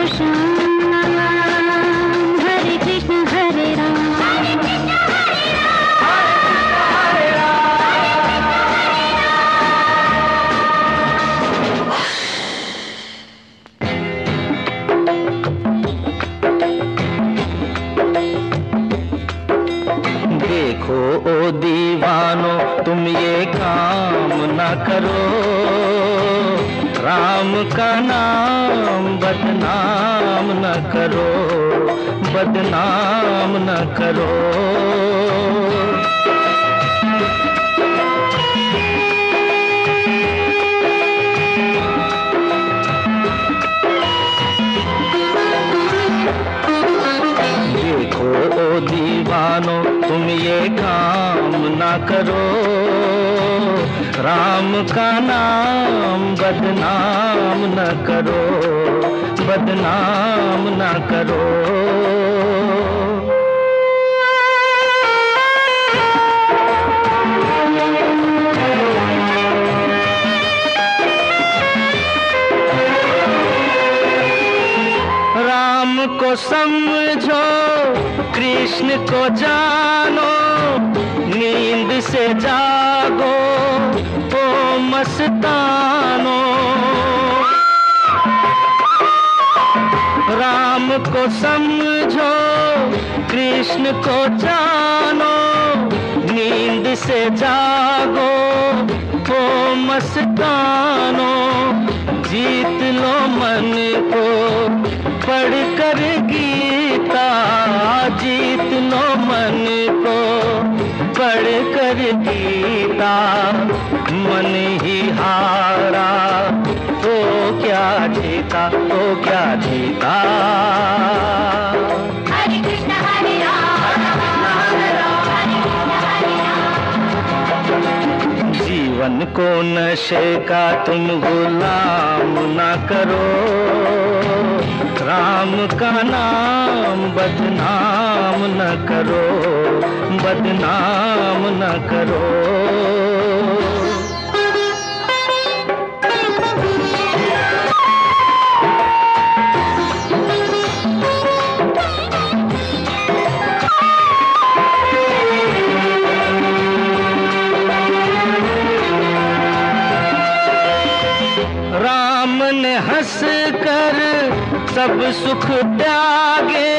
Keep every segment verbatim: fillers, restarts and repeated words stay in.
सब सुख त्यागे,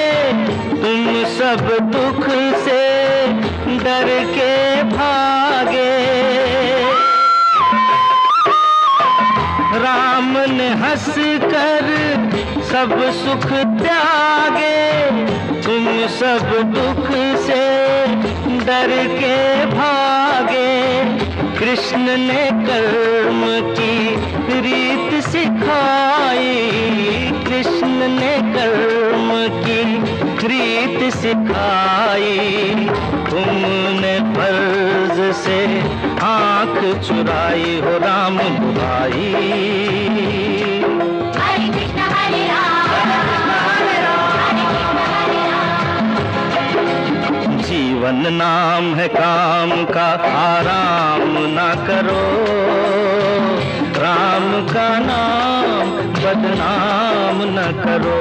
तुम सब दुख से डर के भागे। राम ने हंस कर सब सुख त्यागे, तुम सब दुख से डर के भागे। कृष्ण ने कर्म की रीत सिखाई, कृष्ण ने कर्म की रीत सिखाई। तुमने फर्ज से आंख चुराई हो राम दुहाई। हरे कृष्ण हरे राम, हरे कृष्ण हरे राम। जीवन नाम है काम का, आराम ना करो। राम का नाम बदनाम न करो,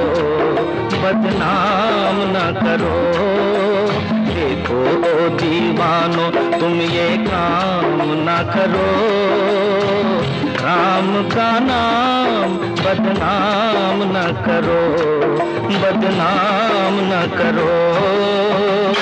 बदनाम न करो। देखो ओ दीवानो तुम ये काम न करो। राम का नाम बदनाम न करो, बदनाम न करो।